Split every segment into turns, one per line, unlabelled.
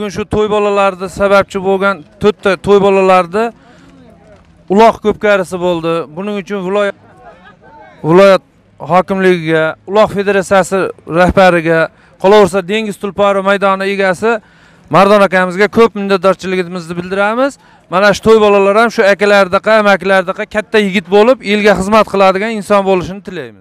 bugun shu to'y bolalarida sababchi bo'lgan 4 ta to'y bolalarida uloq ko'pkarisi bo'ldi. Buning uchun viloyat hokimligiga, uloq federatsiyasi rahbariga, qolaversa dengiz tulpori maydoni egasi Mardon akamizga ko'p minnatdorchiligimizni bildiramiz. Mana shu to'y bolalar ham shu akalardaqa, amaklardaqa katta yigit bo'lib, elga xizmat qiladigan inson bo'lishini tilaymiz.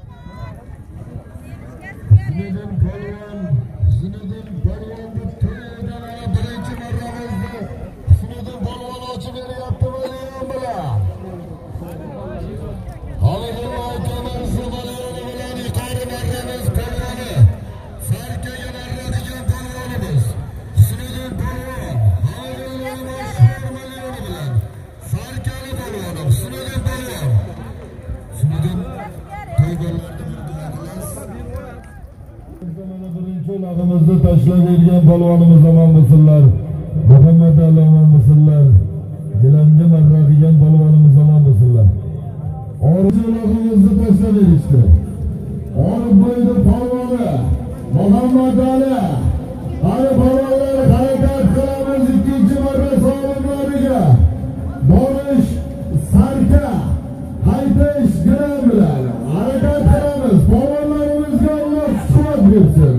Lag'imizda tashlab bergan polvonimiz omon bo'lsinlar. Muhammad Ali omon bo'lsinlar. Gilamga marra qilgan polvonimiz omon bo'lsinlar. Orzularimizni tashlab berishdi. Orzubo'yni polvoni Muhammad Ali. Hali polvonlar harakat qilamiz ikkinchi marra sog'liqlariga. Borish, sarka, qaytish gilam bilan harakat qilamiz. Polvonlarimizga Alloh quvvat bersin.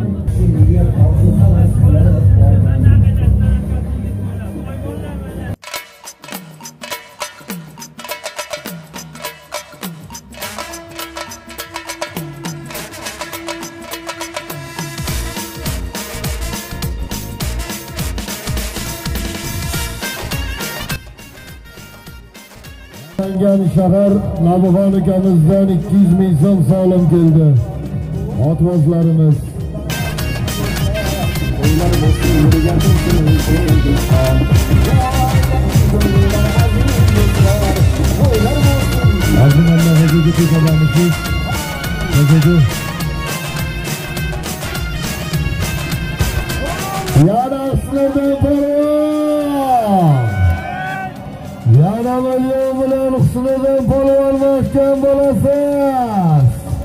Shahar Nabixon akamizdan 200 ming so'm solim keldi. Otbozlarimiz yana milyon bilan Husniddin polvon mahkam bo'lasiz.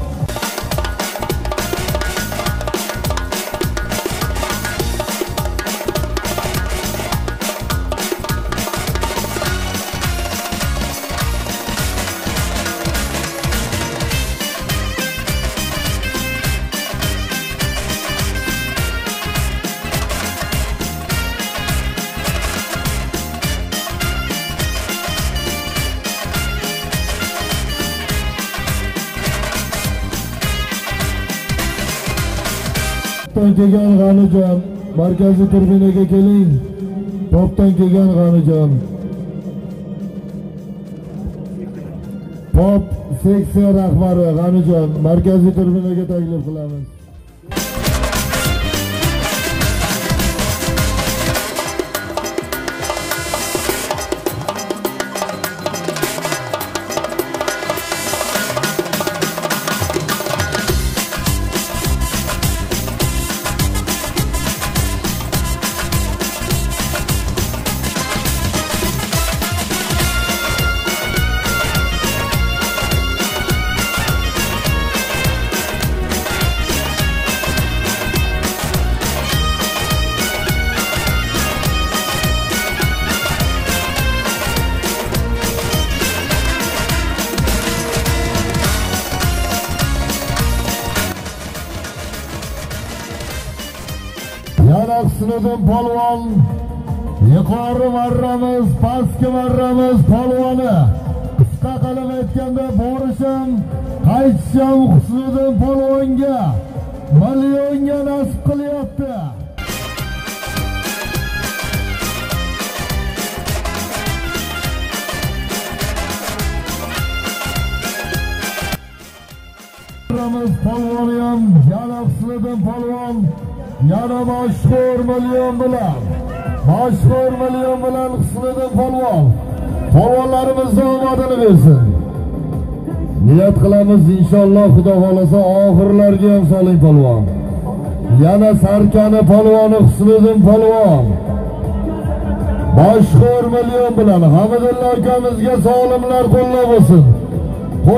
Topdan kelgan G'anijon, markaziy tribinaga keling. Topdan kelgan G'anijon. Pop seksiya rahbari G'anijon, markaziy tribinaga taklif qilamiz. Yana Husniddin polvon, yuqori marramiz, pastki marramiz polvoni. Qisqa qilib aytganda borishim, qaytishim Husniddin polvonga millionga nasib qilyapti. Marramiz polvoni ham yana Husniddin polvon. Yana mashhur milyon bilan Husniddin polvon. Polvonlarimizni omadini bersin. Niyat qilamiz inshaalloh, Xudo xolasa oxirlarga ham soling polvon. Yana Sarkani polvoni Husniddin polvon. Mashhur milyon bilan Hamidulla akamizga solimlar qo'llab bo'lsin.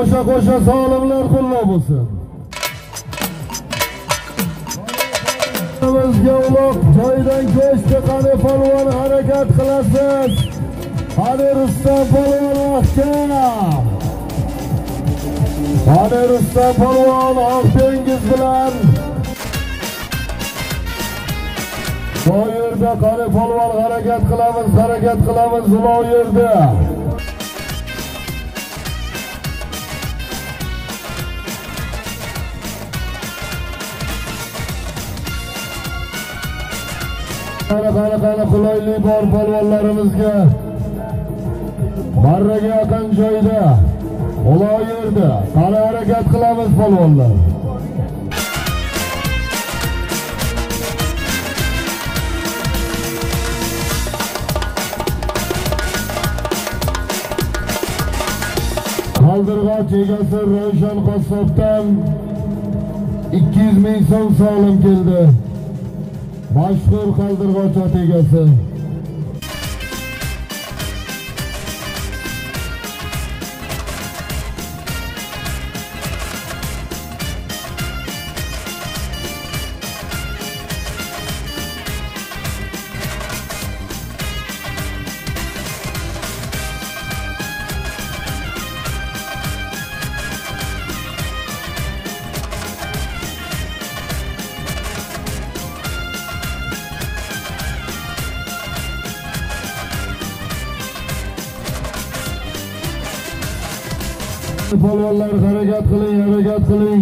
Qo'sha solimlar qo'llab bo'lsin. Bizga uloq joydan ko'chdi. Qani polvon harakat qilasiz. Qani Rustam polvon vaqtga. Qani Rustam polvon oq dengiz bilan. Bu yerda qani polvon harakat qilamiz, uloq yerda. Qani qulaylik bor polvonlarimizga. Marraga yaqin joyda, uloq yerda. Qani harakat qilamiz polvonlar. Qaldirg'och egasi Ravshan Qassobdan 200 ming so'm solim keldi. Mashhur qaldirg'och ot egasi. Polvonlar harakat qiling.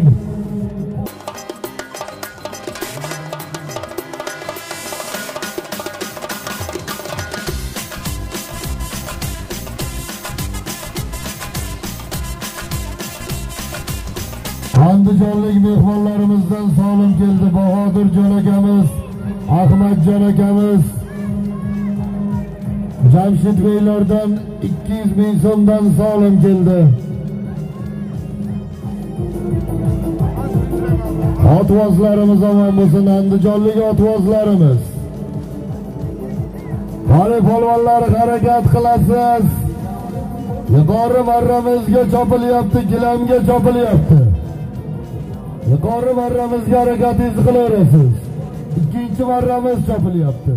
Andijonlik mehmonlarimizdan solim keldi. Bahodirjon akamiz, Ahmadjon akamiz. Jamshid beylardan 200 ming so'mdan solim keldi. Otvozlarimiz omon bo'lsin, andijonlik otvozlarimiz. Qani polvonlar harakat qilasiz. Yuqori marramizga chopilyapti, gilamga chopilyapti. Yuqori marramizga harakatingizni qilaverasiz. Ikkinchi marramiz chopilyapti.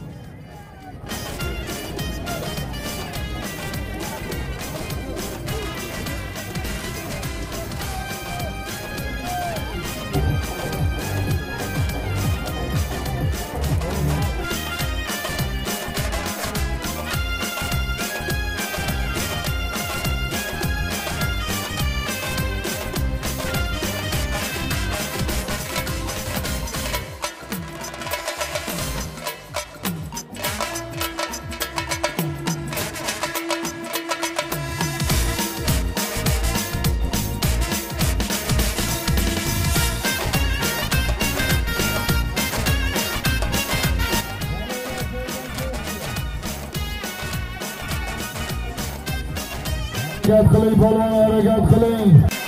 Harakat qiling polvon, harakat qiling.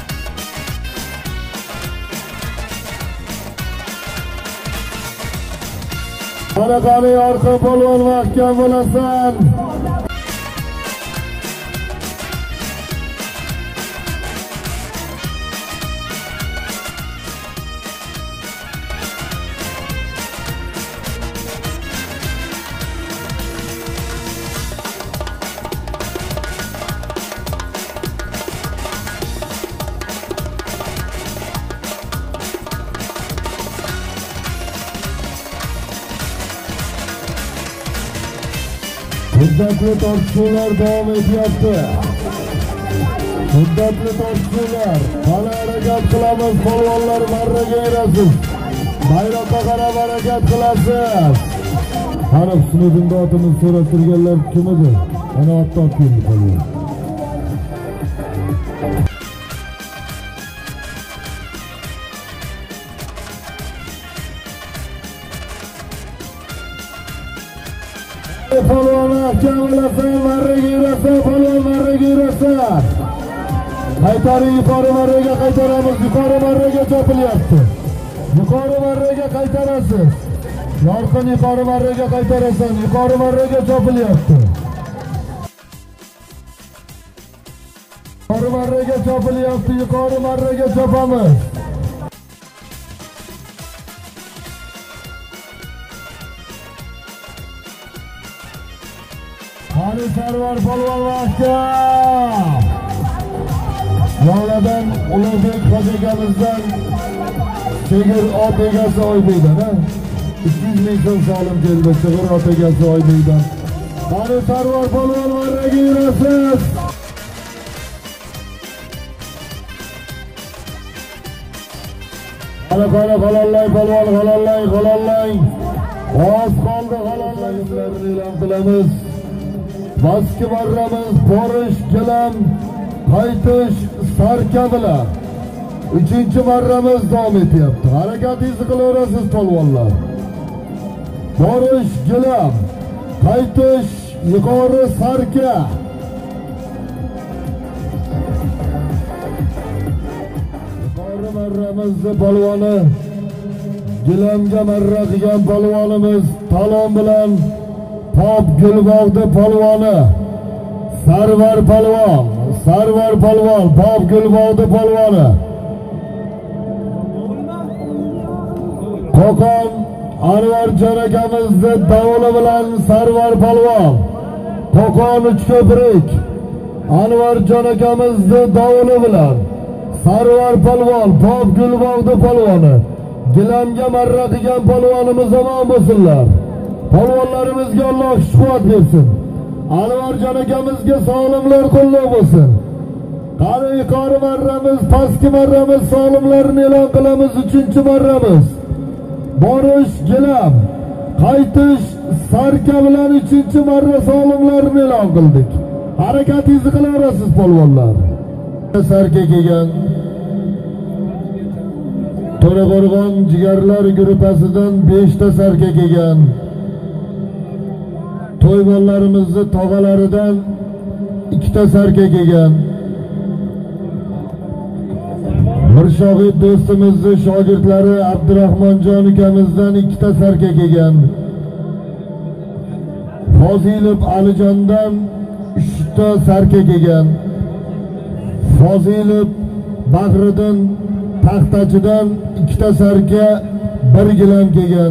Qani orqa polvon mahkam bo'lasan. Şiddatli tortishuvlar davom etyapti. Şiddatli tortishuvlar. Qani harakat qilamiz polvonlar, marraga yurasiz. Bayroqqa qarab harakat qilasiz. Qani Husniddinda otimiz so'rab turganlar kim edi? Ana otni olib keldi polvon. Polvon mahkam bo'lasan, marraga yurasan, polvon marraga yurasan. Qaytaring, yuqori marraga qaytaramiz, yuqori marraga chopilyapti. Yuqori marraga qaytarasiz. Yorqin yuqori marraga qaytarasan, yuqori marraga chopilyapti. Yuqori marraga chopilyapti, yuqori marraga chopamiz. Ali Sarvar polvon vaqti. Yoladan Ulug'bek hojakamizdan Chigir ot egasi Oybekdan, 200 ming so'm solim keldi. Chigir ot egasi Oybekdan. Ali Sarvar polvon marraga yurasiz. Halollang polvon, halollang. Oz qoldi, halollarni e'lon qilamiz. Baski marramiz borish, gilam, qaytish, sarka bilan 3-marramiz davom etyapti. Harakatingizni qilaverasiz polvonlar. Borish, gilam, qaytish, yuqori sarka. Yuqori marramizni polvoni, gilamga marra degan polvonimiz talon bilan Pop Gulbog'di polvoni. Sarvar polvon, Pop Gulbog'di polvoni. Qo'qon Anvarjon akamizni davoli bilan Sarvar polvon. Qo'qon Uchko'prik Anvarjon akamizni davoli bilan Sarvar polvon, Pop Gulbog'di polvoni. Gilamga marra qilgan polvonimiz omon bo'lsinlar. Polvonlarimizga Alloh kuch-quvvat bersin. Anvarjon akamizga sog'limlar qo'llab bo'lsin. Qani yuqori marramiz, pastki marramiz sog'limlarni e'lon qilamiz. 3-marramiz. Borish, gilam, qaytish, sarka bilan 3-marra sog'limlarni e'lon qildik. Harakatingizni qilaverasiz polvonlar. Sarka kelgan To'raqo'rg'on jigarlar guruhasidan 5 ta sarka kelgan. To'ymonlarimizni tog'alaridan 2 ta sarka kelgan. Mirshohid do'stimizni shogirdlari Abdurahmonjon akamizdan 2 ta sarka kelgan. Fozilov Alijondan 3 ta sarka kelgan. Fozilov Bag'riddin Taxtachidan 2 ta sarka, 1 gilam kelgan.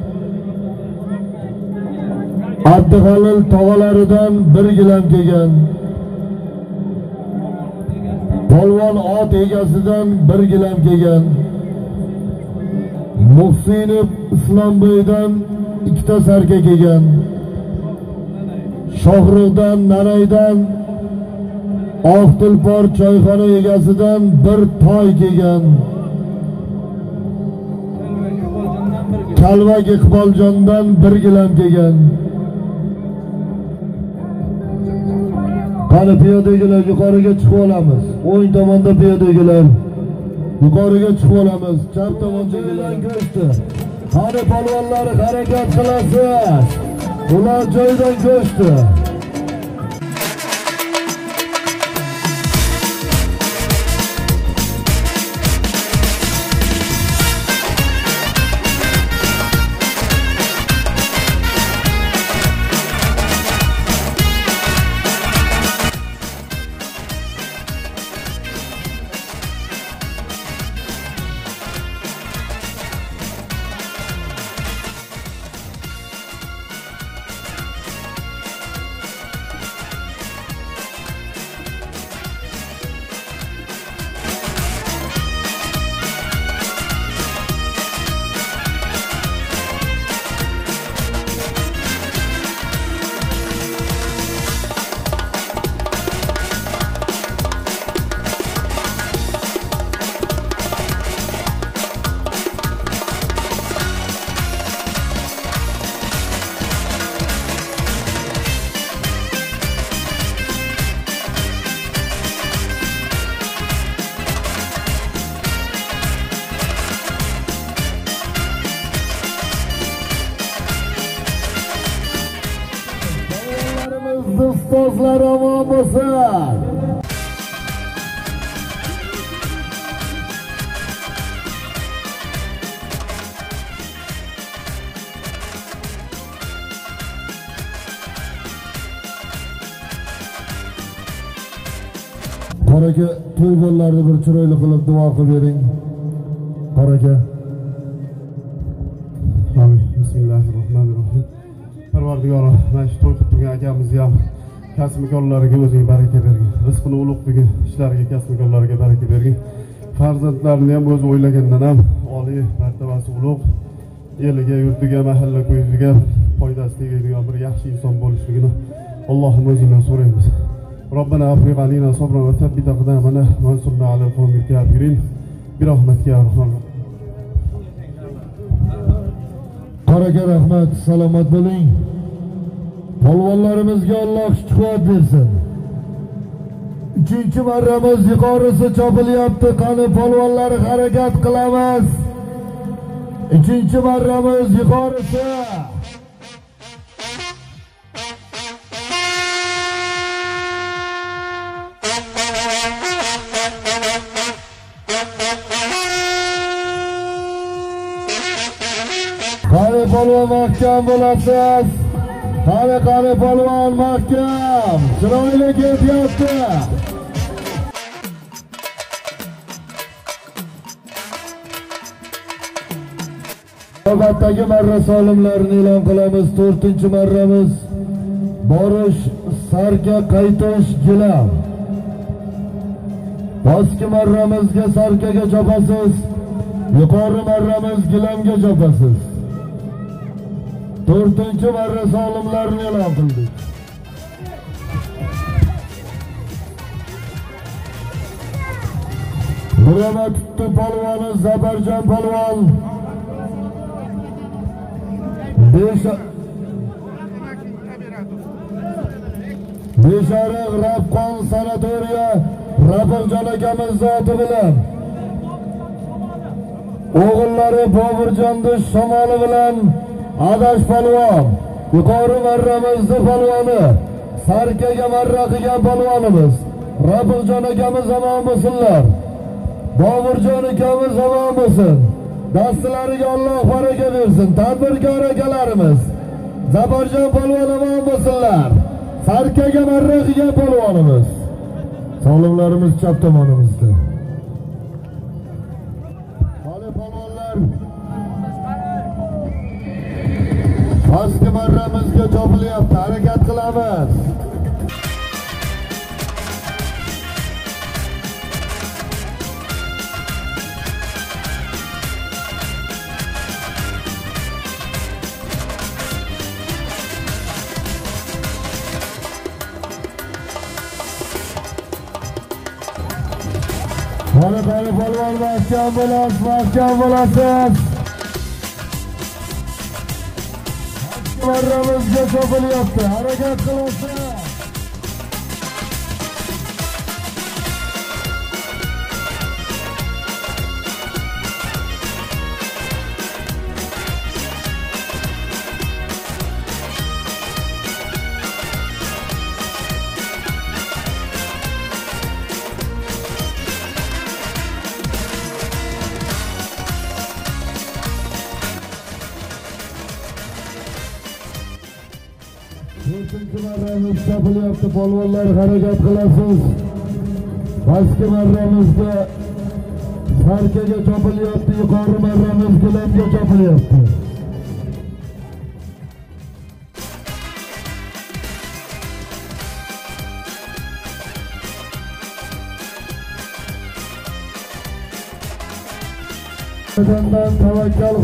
Abduhalil tog'alaridan 1 gilam kelgan. Polvon ot egasidan 1 gilam kelgan. Muhsinov Islomboydan 2 ta sarka kelgan. Shohruxdan Nanaydan Oqtulpor choyxona egasidan 1 toy kelgan. Kalvak Iqboljondan 1 gilam kelgan. Qani piyodagilar yuqoriga chiqib olamiz. O'ng tomonda piyodagilar yuqoriga chiqib olamiz. Chap tomondagilar go'shti. Qani polvonlar harakat qilasiz. Ular joydan go'shti. Ustozlar omon bo'lsin. Qoraka to'y bollarni bir chiroyli qilib duo qilib bering. Qoraka.
Amin. Bismillahirrohmanirrohim. Parvardigor
Parvardigori mana shu to'y qilib turgan akamizga ham kasb-mikorlariga o'ziga baraka bergin. Rizqini ulug'ligi ishlariga, kasb-mikorlariga baraka bergin. Farzandlarini ham o'zi o'ylagandan ham oliy martabasi ulug', eliga, yurtiga, mahalla ko'yiga foydasi tegadigan bir yaxshi inson bo'lishligini Allohning o'zidan so'raymiz. Robbana afriq alina sabran va thabbit aqdamana va ansurna alal qawmil kafirin bi rahmatika ya rahman.
Baraka rahmat, salomat bo'ling. Polvonlarimizga Alloh kuch-quvvat bersin. 3-marramiz yuqorisi chopilyapti. Qani polvonlar harakat qilamiz. 3-marramiz yuqorisi. Qani polvon mahkam bo'lasiz. Qani polvon mahkam. Chiroyli ketyapti. Navbatdagi marra solimlarini e'lon qilamiz. 4-marramiz borish, sarka qaytish, gilam. Pastki marramizga sarkaga chopasiz. Yuqori marramiz gilamga chopasiz. 4-marra solimlarini e'lon qildik. Burama tutdi polvoni Zabarjon polvon. Beshariq Rabqon sanatoriya Rabirjon akamiz zoti bilan o'g'illari Boburjonda Shomoli bilan Adash polvon, yuqori marramizda polvoni, sarkaga marra qilgan polvonimiz Rabirjon akamiz omon bo'lsinlar. Boburjon akamiz omon bo'lsin. Dastlariga Alloh baraka bersin. Tadbirkor akalarimiz Zabarjon polvon omon bo'lsinlar. Sarkaga marra qilgan polvonimiz. Solimlarimiz chap tomonimizda. Hali polvonlar pastki marramizga chopilyapti. Harakat qilamiz. Qani polvon mahkam bo'lasiz, mahkam bo'lasiz. Marramizga chopilyapti. Harakat qilasiz. Marramiz chopilyapti. Polvonlar harakat qilasiz. Pastki marramizga sarkaga chopilyapti. Yuqori marramiz gilamga chopilyapti. Tavakkal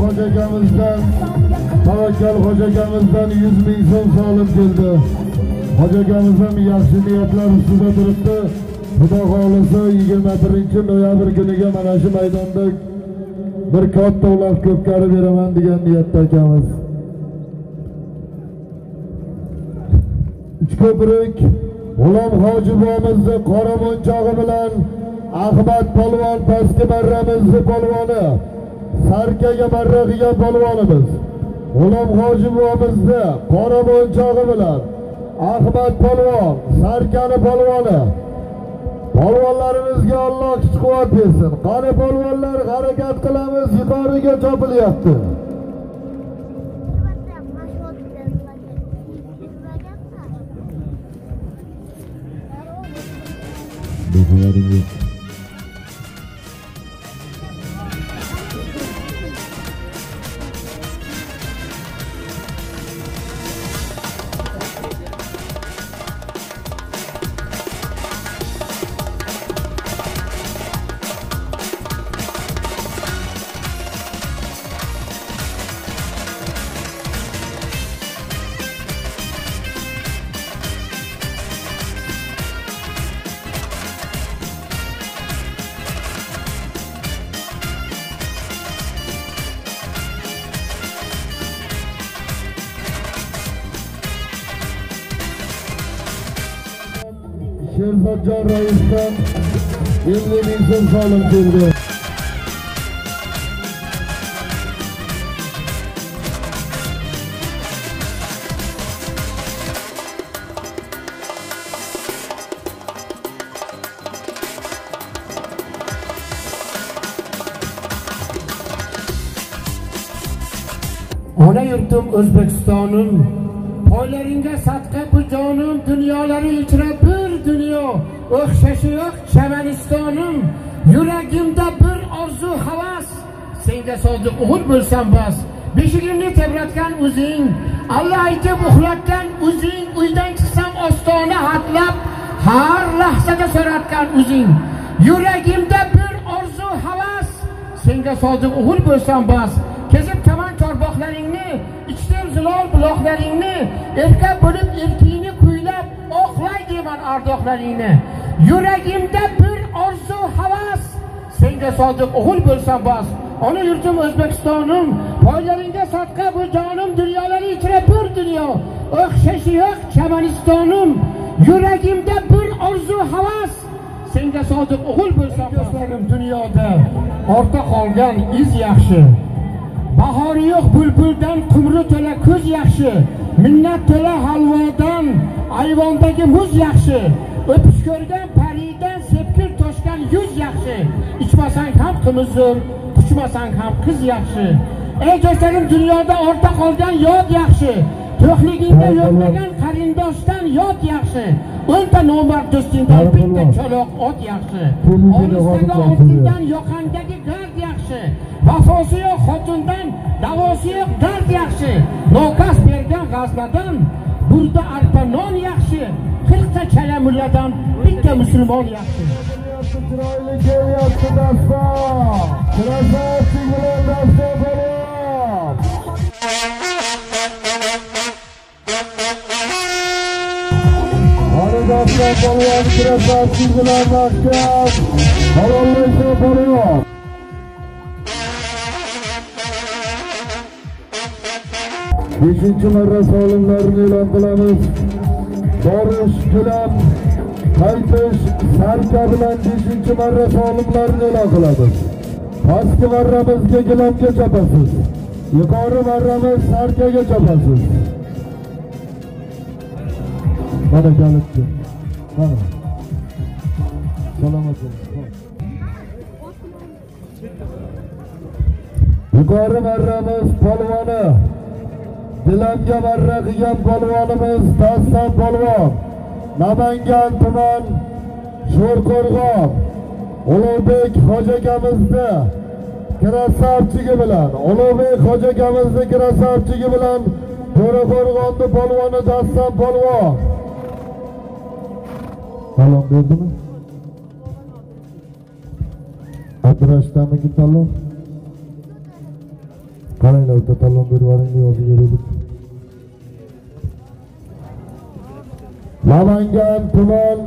hojakamizdan 100 ming so'm solim keldi. Hojakamiz ham yaxshi niyatlar ustida turibdi. Xudo xolisa 21-noyabr kuniga mana shu maydonda bir katta uloq ko'pkari beraman degan niyatda akamiz. Uchko'prik G'ulom hoji bobomizni qora mo'nchog'i bilan Ahmad polvon pastki marramizni polvoni, sarkaga marra qilgan polvonimiz G'ulom hoji bobomizni qora mo'nchog'i bilan Ahmad polvon, sarkani polvoni. Polvonlarimizga Alloh kuch-quvvat bersin. Qani polvonlar harakat qilamiz, yuqoriga chopilyapti. Sherzodjon raisdan 50 ming so'm solim keldi.
Ona yurtum O'zbekistonim, poylaringga sadqa bu jonim, dunyolari ichra bir dunyo, o'xshashi yo'q Chamanistonim, yuragimda bir orzu havas, senga sodiq o'g'il bo'lsam bas, beshigimni tebratgan o'zing, Allah aytib uxlatgan o'zing, uydan chiqsam ostona hatlab, har lahzada so'ratgan o'zing, yuragimda bir orzu havas, senga sodiq o'g'il bo'lsam bas, kezib kaman chorbog'laringni, ichdim zilol buloqlaringni, erkak bo'lib erkingni kuylab, oqlay deyman ardoqlaringni. Yuragimda bir orzu havas, senga sodiq o'g'il bo'lsam bas. Ona yurtim O'zbekistonim, poylaringga sadqa bu jonim, dunyolari ichra bir dunyo, o'xshashi yo'q Chamanistonim. Yuragimda bir orzu havas, senga sodiq o'g'il bo'lsam bas. Dunyoda orta qolgan iz yaxshi. Bahori yo'q bulbuldan qumri to'la ko'z yaxshi, minnat to'la halvodan ayvondagi muz yaxshi, o'pish ko'rgan paridan sepkil toshgan yuz yaxshi, ichmasang ham qimizdir, quchmasang ham qiz yaxshi. Ey do'stlarim, dunyoda ortda qolgan yod yaxshi, to'qligingda yo'qlagan qarindoshdan yod yaxshi, 10 ta nomard do'stingdan bitta choloq ot yaxshi, olisdagi oltindan yoqangdagi gard yaxshi, vafosi yo'q xotindan davosi yo'q dard yaxshi, nokas bergan g'aznadan burda arpa non yaxshi, 40 ta chala mulladan bitta musulmon yaxshi.
Chiroyli kelyapti dastor. Krasavchik bilan dastor bo'lib. Dastor polvon Krasavchik bilan mahkam. Halollaysa polvon. Beshinchi marra solimlarni e'lon qilamiz. Borish bilan qaytish sarka bilan 5-chi marra solimlarni e'lon qilamiz. Pastki marramizga gilamga chopasiz. Yuqori marramiz sarkaga chopasiz. Mana kalitdi. Mana. Salomat bo'ling. Yuqori marramiz polvoni. Gilamga marra qilgan polvonimiz Daston polvon. Namangan tuman Sho'rqo'rg'on Ulug'bek hojakamizni krasavchigi bilan, Ulug'bek hojakamizni krasavchigi bilan Sho'rqo'rg'onning polvoni Daston polvon. Salom berdimi? Atrashdamiki talon? Qaranglar, o'ta talon berib yuboring, yozib berdik. Namangan tuman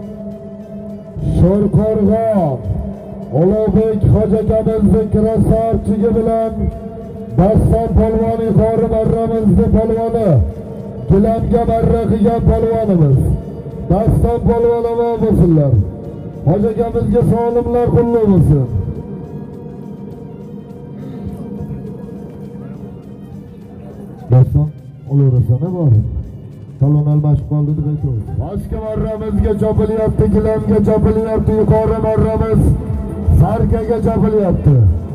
Sho'rqo'rg'on Ulug'bek hojakamizning krasavchigi bilan Daston polvon yuqori marramizning polvoni, gilamga marra qilgan polvonimiz Daston polvon omon bo'lsinlar. Hojakamizga solimlar qulluq bo'lsin. Daston o'laverasana bor. Talon almashib qoldi deb aytamiz. Boshqa marramizga chopilyapti, gilamga chopilyapti, yuqori marramiz sarkaga chopilyapti.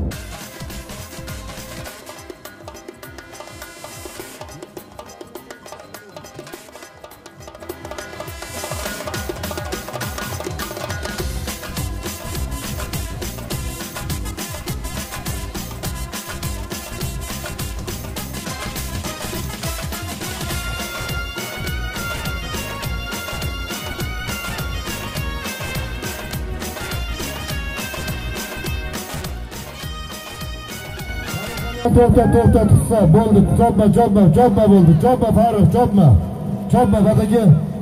To'xta tutsa bo'ldi. Chopma bo'ldi. Chopma Farruh, chopma. Bag'aga.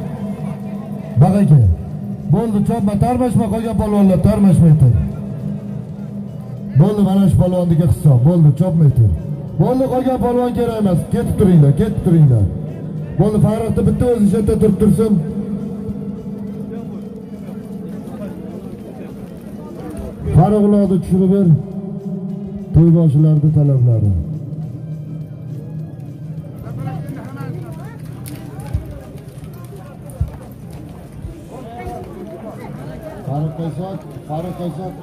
Bo'ldi, chopma, tarmashma qolgan polvonlar, tarmashmaydi. Bo'ldi, mana shu polvonga hisob. Bo'ldi, chopmaydi. Bo'ldi, qolgan polvon kerak emas. Ketib turinglar. Bo'ldi, Farruhni bitta o'zi yerda turib tursin. qari quloqni tushirib ber. To'y boshlarida talablari. Qari qaysot.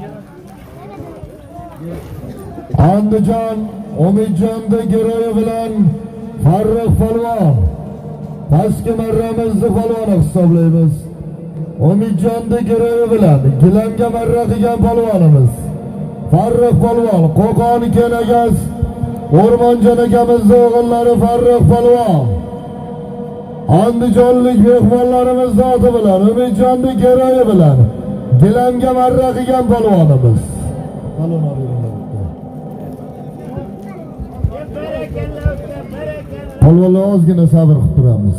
Andijon Umidjonda giroyi bilan Farruh polvon. Pastki marramizni polvoni hisoblaymiz. Umidjonda giroyi bilan gilamga marra qilgan polvonimiz. Farruh polvon, Qo'qon kenagas O'rmonjon akamizning o'g'illari Farruh polvon. Andijonlik mehmonlarimiz zoti bilan Umidjonda giroyi bilan gilamga marra qilgan polvonimiz. Polvonlar ozgina sabr qilib turamiz.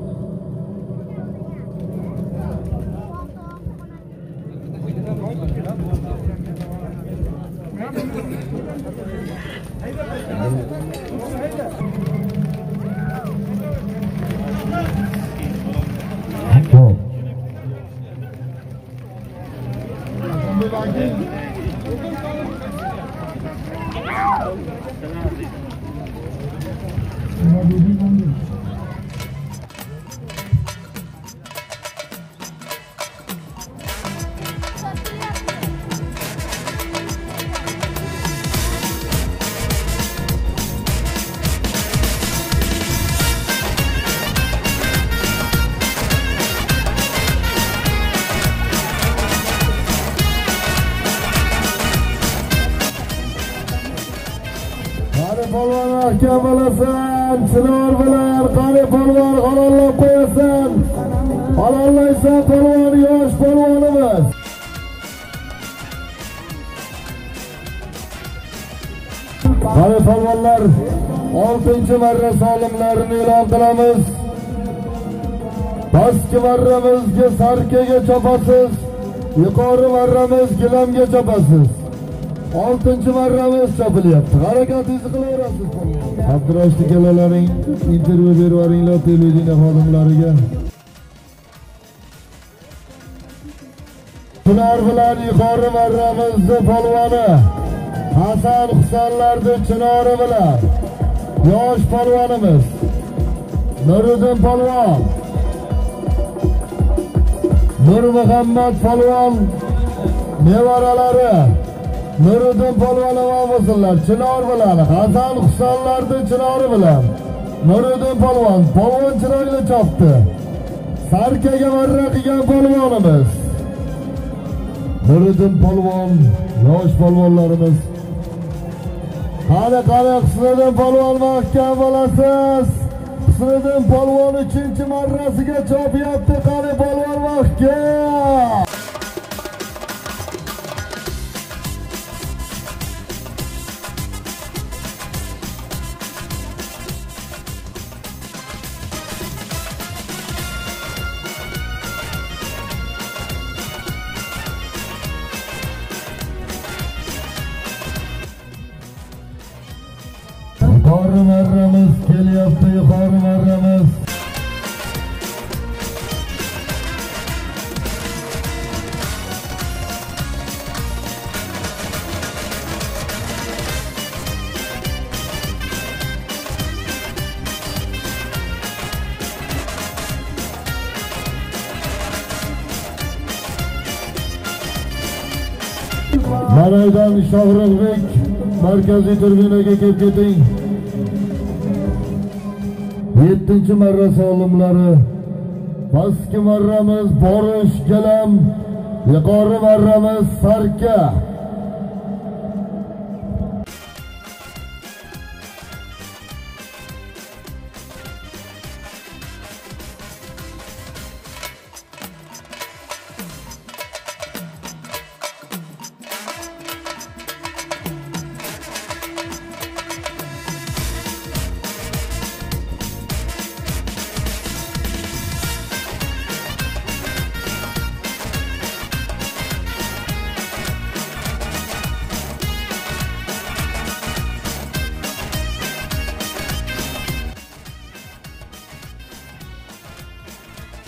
Polvon mahkam bo'lasan, chinor bilan qani polvon halollab qo'yasan. Halollaysan polvon, yosh polvonimiz. Qani polvonlar 6-marra solimlarini e'lon qilamiz. Pastki marramizga sarkaga chopasiz, yuqori marramiz gilamga chopasiz. 6-marramiz chopilyapti. Harakatingizni qilaverasiz. Abdurashid akalaring intervyu berib yuboringlar televideniya xodimlariga. Chinor bilan yuqori marramizning polvoni Hasan Husanlarning chinori bilan yosh polvonimiz Nuriddin polvon, Nur Muhammad polvon nevaralari Nuriddin polvon bo'lsinlar, chinor bilan Hasan Husanlarning chinori bilan Nuriddin polvon chiroyli chopdi. Sarkaga marra qilgan polvonimiz Nuriddin polvon, yosh polvonlarimiz. Qani Husniddin polvon mahkam bo'lasiz. Husniddin polvon 3-marrasiga chopyapti. Qani polvon mahkam. Yuqori marramiz kelyapti, yuqori marramiz. Maraydan Shohruxbek markaziy tribunaga kelib keting. 7-marra solimlari. Pastki marramiz Borish gilam, yuqori marramiz Sarka.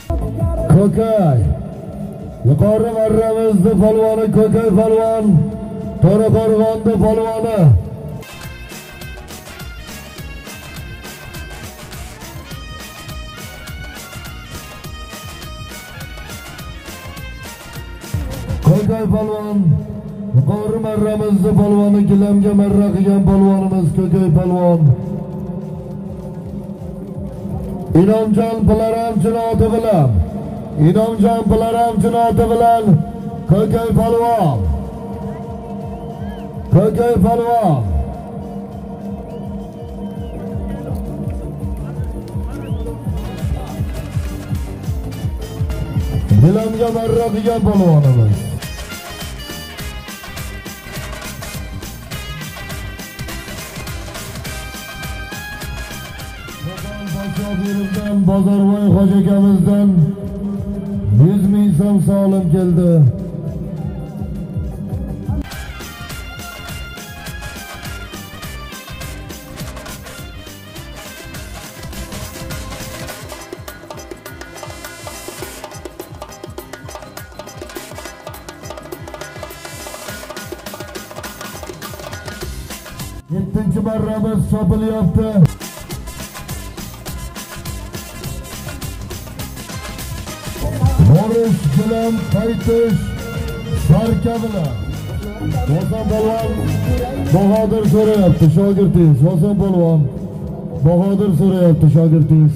Ko'kay. Yuqori marramizning polvoni Ko'kay polvon Qoraqo'rg'onda polvoni. Ko'kay polvon, yuqori marramizda polvoni, gilamga marra qilgan polvonimiz Ko'kay polvon. Inomjon Pilaramchi oti bilan, Inomjon Pilaramchi oti bilan Ko'kay polvon. Ko'kay polvon. Gilamga marra qilgan polvonimiz. Shogirimdan Bozorboy hoji akamizdan 100 ming so'm solim keldi. Yettinchi marramiz chopilyapti. Borish bilan qaytish Sarka bilan. Hosan polvon Bahodir so'rayapti shogirdingiz. Hosan polvon Bahodir so'rayapti shogirdingiz.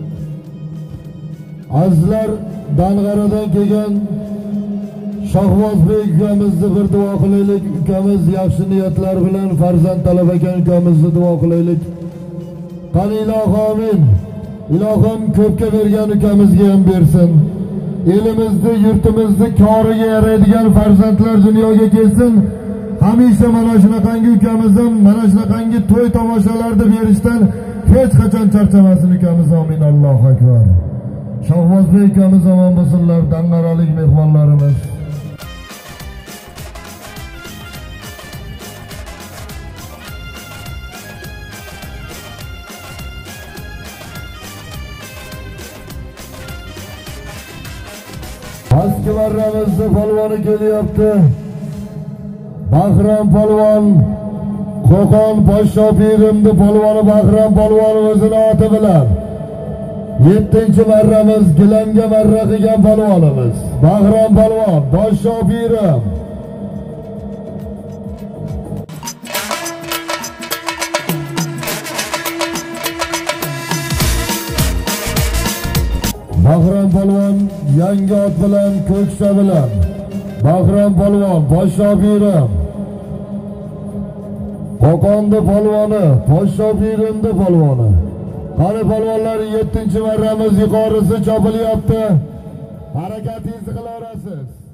Azizlar, Dang'aradan kelgan Shahvozbek ukamizni bir duo qilaylik. Ukamiz yaxshi niyatlar bilan farzand talab ekan, ukamizni duo qilaylik. Qani ilohim amin. Ilohim ko'pga bergan ukamizga ham bersin. Elimizni, yurtimizni koriga yaraydigan farzandlar dunyoga kelsin. Hamisha mana shunaqangi ukamizdan, mana shunaqangi to'y tomoshalarda berishdan hech qachon charchamasin ukamiz. Amin. Allohu akbar. Shahvozbek ukamiz omon bo'lsinlar, Dang'aralik mehmonlarimiz. Pastki marramizda polvoni kelyapti. Bahrom polvon, Qo'qon Podshopirimni polvoni Bahrom polvon o'zining oti bilan 7-chi marramiz gilamga marra qilgan polvonimiz Bahrom polvon, Podshopirim. Bahrom polvon yangi ot bilan, ko'ksa bilan. Bahrom polvon, Podshopirim. Qo'qonda polvoni, Podshopirimda polvoni. Qani polvonlar, 7-chi marramiz yuqorisi chopilyapti. Harakatingizni qilaverasiz.